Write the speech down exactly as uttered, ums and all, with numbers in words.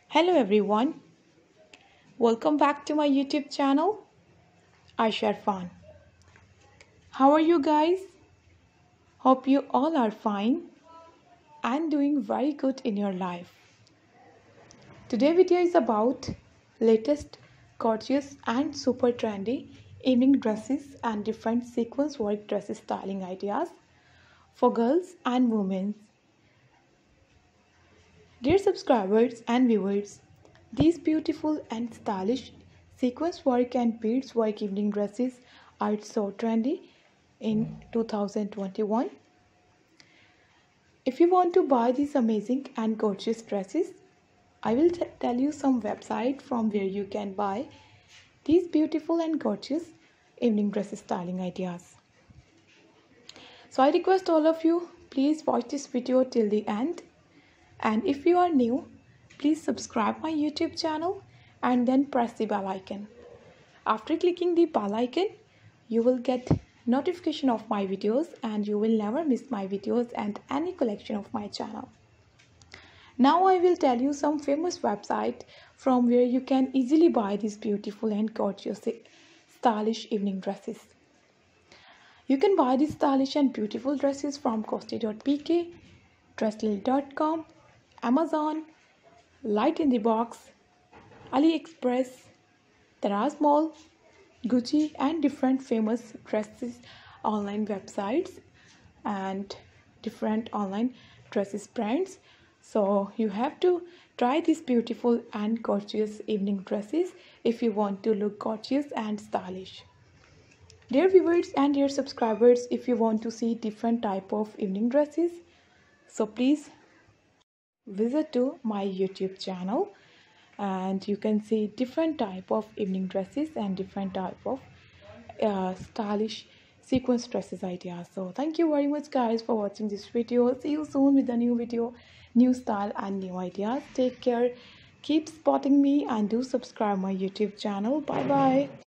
Hello everyone, welcome back to my YouTube channel, Aisha Irfan. How are you guys? Hope you all are fine and doing very good in your life. Today video is about latest gorgeous and super trendy evening dresses and different sequence work dresses styling ideas for girls and women. Dear subscribers and viewers, these beautiful and stylish sequence work and beads work evening dresses are so trendy in two thousand twenty-one. If you want to buy these amazing and gorgeous dresses, I will tell you some website from where you can buy these beautiful and gorgeous evening dresses styling ideas. So I request all of you, please watch this video till the end. And if you are new, please subscribe my YouTube channel and then press the bell icon. After clicking the bell icon, you will get notification of my videos and you will never miss my videos and any collection of my channel. Now I will tell you some famous website from where you can easily buy these beautiful and gorgeous stylish evening dresses. You can buy these stylish and beautiful dresses from costi dot p k, dresslily dot com, Amazon, Light in the Box, AliExpress, Daraz Mall, Gucci and different famous dresses online websites and different online dresses brands. So you have to try these beautiful and gorgeous evening dresses if you want to look gorgeous and stylish. Dear viewers and dear subscribers, if you want to see different type of evening dresses, so please visit to my YouTube channel and you can see different type of evening dresses and different type of uh, stylish sequence dresses ideas. So thank you very much guys for watching this video. See you soon with a new video, new style and new ideas. Take care, keep spotting me and do subscribe my YouTube channel. Bye bye.